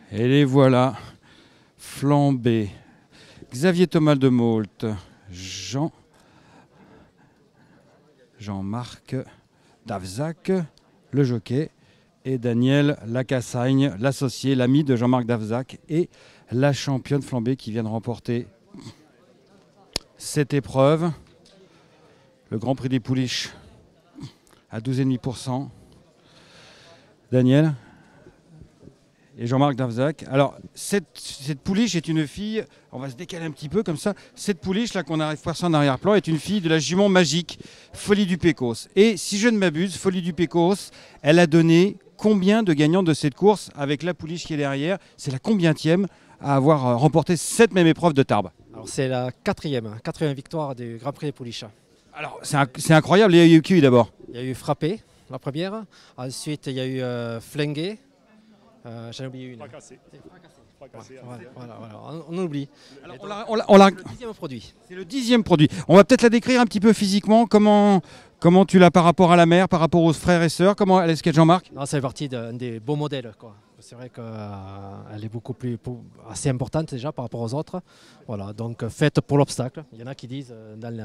Et les voilà, flambés. Xavier Thomas de Mault, Jean-Marc Davzac, le jockey, et Daniel Lacassagne, l'associé, l'ami de Jean-Marc Davzac, et la championne flambée qui vient de remporter cette épreuve, le Grand Prix des Pouliches à 12,5%. Daniel et Jean-Marc Davzac. Alors, cette pouliche est une fille, on va se décaler un petit peu comme ça, cette pouliche là qu'on arrive à voir ça en arrière-plan est une fille de la jument magique, Folie du Pécos. Et si je ne m'abuse, Folie du Pécos, elle a donné combien de gagnants de cette course avec la pouliche qui est derrière? C'est la combientième à avoir remporté cette même épreuve de Tarbes? Alors c'est la quatrième victoire du Grand Prix des Pouliches. Alors c'est incroyable, il y a eu qui d'abord? Il y a eu Frappé, la première. Ensuite il y a eu Flingué. J'en ai oublié une. Fracassé. Voilà, on oublie. Alors, le 10e produit. C'est le 10e produit. On va peut-être la décrire un petit peu physiquement. Comment tu l'as par rapport à la mère, par rapport aux frères et sœurs? Comment elle est, ce qu'est Jean-Marc? Ça fait partie d'un des beaux modèles, quoi. C'est vrai qu'elle est assez importante déjà par rapport aux autres. Voilà, donc faite pour l'obstacle. Il y en a qui disent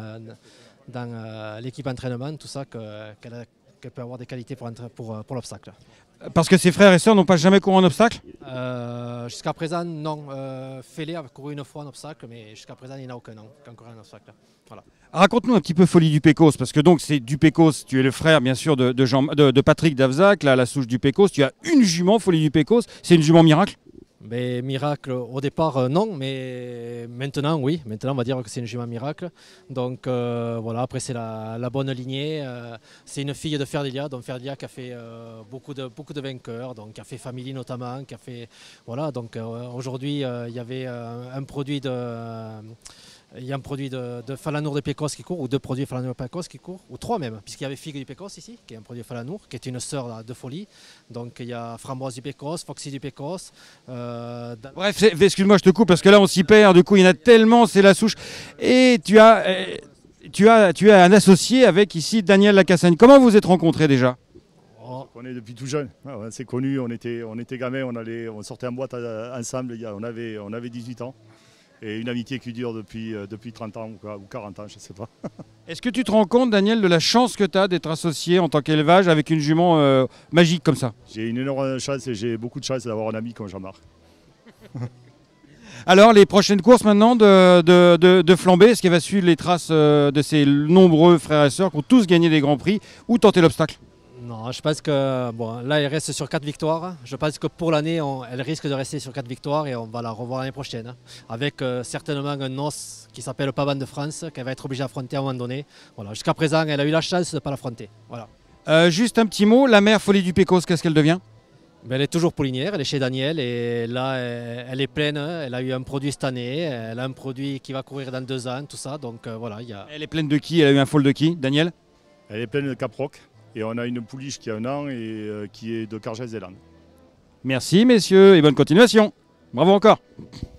dans l'équipe entraînement, tout ça, qu'elle peut avoir des qualités pour l'obstacle. Parce que ses frères et sœurs n'ont pas jamais couru en obstacle? Jusqu'à présent, non. Félé a couru une fois en obstacle, mais jusqu'à présent, il n'y en a aucun qui a couru en obstacle. Voilà. Raconte-nous un petit peu Folie du Pécos, parce que donc c'est du Pécos, tu es le frère bien sûr de Patrick Davzac, là, la souche du Pécos. Tu as une jument, Folie du Pécos, c'est une jument miracle? Mais miracle, au départ, non, mais maintenant, oui. Maintenant, on va dire que c'est une jument miracle. Donc voilà, après, c'est la bonne lignée. C'est une fille de Ferdelia, donc Ferdelia qui a fait beaucoup de vainqueurs, donc qui a fait Family notamment, qui a fait. Voilà, donc aujourd'hui, il y avait un produit il y a un produit de Falanour de Pécos qui court, ou deux produits Falanour de Pécos qui courent, ou trois même, puisqu'il y avait Figue du Pécos ici, qui est un produit Falanour, qui est une sœur de Folie. Donc il y a Framboise du Pécos, Foxy du Pécos. Bref, excuse-moi, je te coupe, parce que là on s'y perd, du coup il y en a tellement, c'est la souche. Et tu as un associé avec ici Daniel Lacassagne. Comment vous êtes rencontrés déjà? On connaît depuis tout jeune. On s'est connus, on était gamins, on sortait en boîte ensemble, on avait 18 ans. Et une amitié qui dure depuis 30 ans ou 40 ans, je ne sais pas. Est-ce que tu te rends compte, Daniel, de la chance que tu as d'être associé en tant qu'élevage avec une jument magique comme ça? J'ai une énorme chance et j'ai beaucoup de chance d'avoir un ami comme Jean-Marc. Alors, les prochaines courses maintenant de Flambée, est-ce qu'elle va suivre les traces de ses nombreux frères et sœurs qui ont tous gagné des grands prix ou tenter l'obstacle? Non, je pense que là, elle reste sur 4 victoires. Je pense que pour l'année, elle risque de rester sur 4 victoires et on va la revoir l'année prochaine. Avec certainement un os qui s'appelle Pavane de France, qu'elle va être obligée d'affronter à un moment donné. Voilà. Jusqu'à présent, elle a eu la chance de ne pas l'affronter. Voilà. Juste un petit mot, la mère Folie du Pécos, qu'est-ce qu'elle devient? Elle est toujours poulinière, elle est chez Daniel et là, elle est pleine. Elle a eu un produit cette année, elle a un produit qui va courir dans 2 ans, tout ça. Donc voilà. Elle est pleine de qui? Elle a eu un foal de qui, Daniel? Elle est pleine de caproc. Et on a une pouliche qui a 1 an et qui est de Cargès-Zélande. Merci messieurs et bonne continuation. Bravo encore.